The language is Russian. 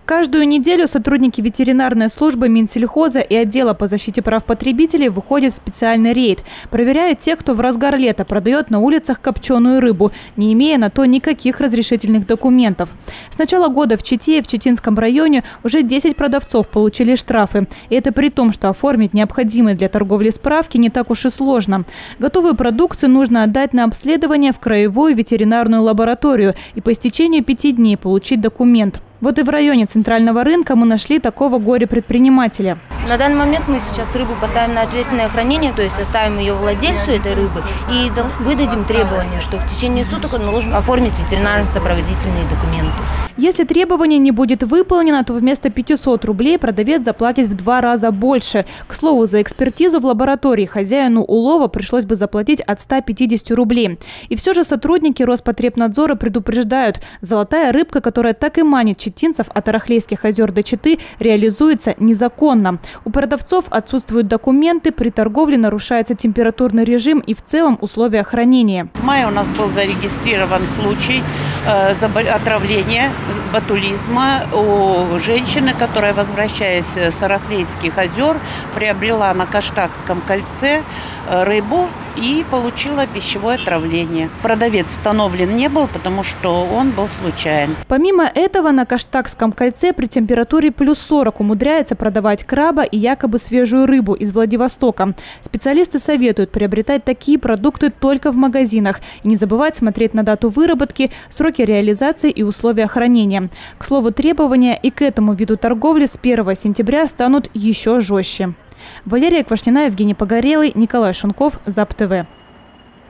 Каждую неделю сотрудники ветеринарной службы Минсельхоза и отдела по защите прав потребителей выходят в специальный рейд. Проверяют тех, кто в разгар лета продает на улицах копченую рыбу, не имея на то никаких разрешительных документов. С начала года в Чите и в Читинском районе уже 10 продавцов получили штрафы. И это при том, что оформить необходимые для торговли справки не так уж и сложно. Готовую продукцию нужно отдать на обследование в краевую ветеринарную лабораторию и по истечении 5 дней получить документ. Вот и в районе центрального рынка мы нашли такого горе-предпринимателя. На данный момент мы сейчас рыбу поставим на ответственное хранение, то есть оставим ее владельцу этой рыбы и выдадим требование, что в течение суток он должен оформить ветеринарно-сопроводительные документы. Если требование не будет выполнено, то вместо 500 рублей продавец заплатит в 2 раза больше. К слову, за экспертизу в лаборатории хозяину улова пришлось бы заплатить от 150 рублей. И все же сотрудники Роспотребнадзора предупреждают, золотая рыбка, которая так и манит читинцев от Арахлейских озер до Читы, реализуется незаконно. У продавцов отсутствуют документы, при торговле нарушается температурный режим и в целом условия хранения. В мае у нас был зарегистрирован случай отравления, ботулизма у женщины, которая, возвращаясь с Арахлейских озер, приобрела на Каштагском кольце рыбу и получила пищевое отравление. Продавец установлен не был, потому что он был случайен. Помимо этого, на Каштагском кольце при температуре плюс 40 умудряется продавать краба и якобы свежую рыбу из Владивостока. Специалисты советуют приобретать такие продукты только в магазинах и не забывать смотреть на дату выработки, сроки реализации и условия хранения. К слову, требования и к этому виду торговли с 1 сентября станут еще жестче. Валерия Квашнина, Евгений Погорелый, Николай Шунков, ЗАП-ТВ.